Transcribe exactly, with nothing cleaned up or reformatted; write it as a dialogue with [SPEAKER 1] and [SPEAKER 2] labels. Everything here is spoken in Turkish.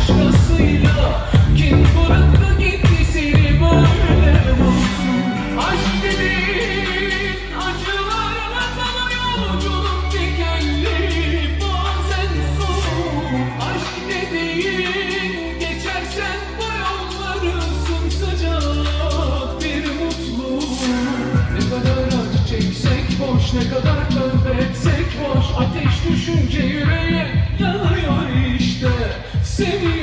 [SPEAKER 1] başkasıyla. Kim bıraktı gitti seni böyle mutsuz? Aşk dediğin acılarla sana yolculuk dikenli, bazen soğuk. Aşk dediğin geçersen bu yolları sımsıcak bir mutluluk. Ne kadar acı çeksek boş, ne kadar tövbe etsek boş. Ateş düşünce yüreğe yanıyor işte. Seni